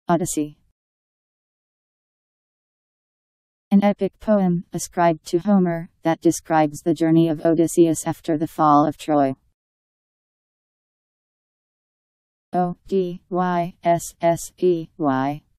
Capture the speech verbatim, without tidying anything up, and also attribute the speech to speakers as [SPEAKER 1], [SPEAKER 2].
[SPEAKER 1] Odyssey. An epic poem, ascribed to Homer, that describes the journey of Odysseus after the fall of Troy. O D Y S S E Y